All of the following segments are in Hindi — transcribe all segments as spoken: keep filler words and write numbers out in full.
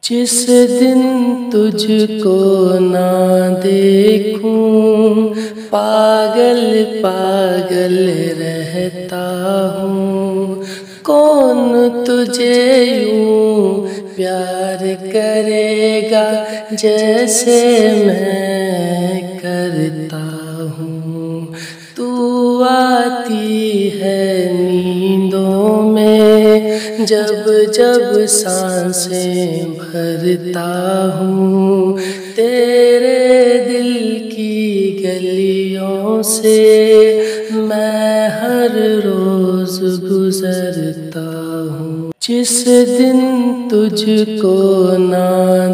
जिस दिन तुझको ना देखूं पागल पागल रहता हूँ। कौन तुझे यूं प्यार करेगा जैसे मैं करता हूँ। तू आती है नींदों में जब जब सांसें भरता हूँ। तेरे दिल की गलियों से मैं हर रोज गुजरता हूँ। जिस दिन तुझको ना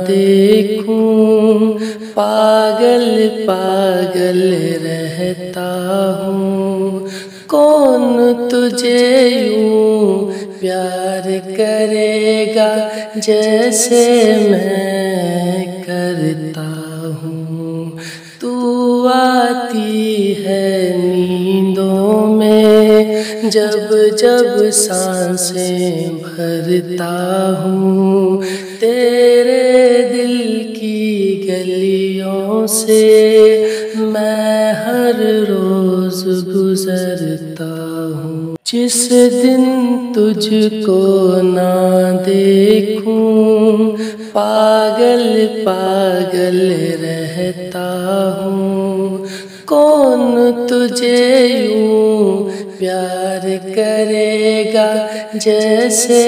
देखूं पागल पागल रहता हूँ। कौन तुझे यूं प्यार करेगा जैसे मैं करता हूँ। तू आती है नींदों में जब जब सांसें भरता हूँ। तेरे दिल की गलियों से मैं हर रोज गुजरता हूँ। जिस दिन तुझको ना देखूं पागल पागल रहता हूँ। कौन तुझे यूं प्यार करेगा जैसे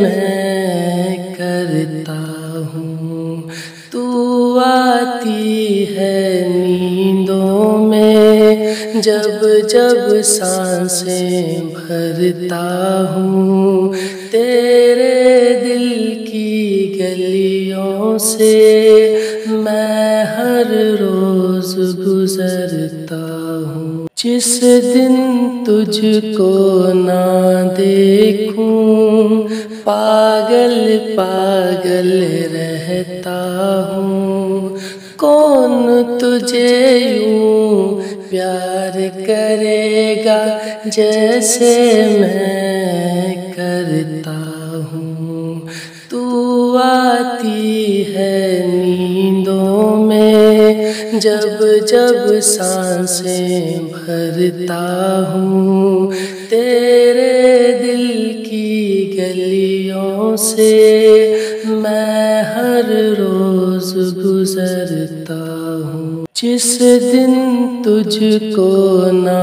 मैं करता हूँ। तू आती है नींदों में जब जब सांसें भरता हूँ। तेरे दिल की गलियों से मैं हर रोज गुजरता हूँ। जिस दिन तुझको ना देखूं पागल पागल रहता हूँ। कौन तुझे यूं प्यार करेगा जैसे मैं करता हूँ। तू आती है नींदों में जब जब सांसें भरता हूँ। तेरे दिल की गलियों से मैं हर रोज गुजरता हूँ। जिस दिन तुझको ना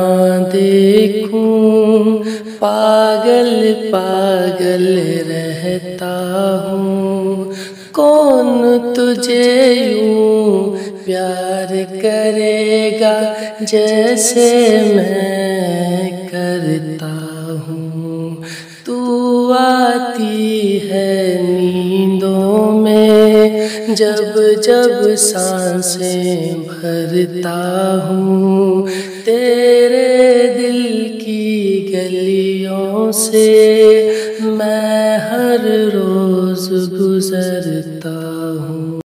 देखूं पागल पागल रहता हूँ। कौन तुझे यूं प्यार करेगा जैसे मैं करता हूँ। तू आती है नींदों में जब जब सांसें भरता हूँ। तेरे दिल की गलियों से मैं हर रोज